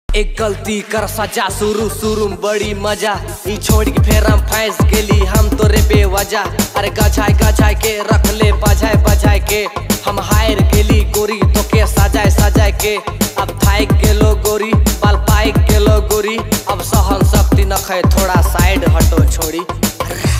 एक गलती कर सजा शुरू में बड़ी मजा ई छोड़ के फेर हम फंस गेली हम तोरे बेवजह। अरे गछाई के रख ले बजाय के हम हायर गेली गोरी तो के सजाए के। अब थाइक गेलो गोरी बाल पाइक गेलो गोरी अब सहन शक्ति न खे थोड़ा साइड हटो छोड़ी।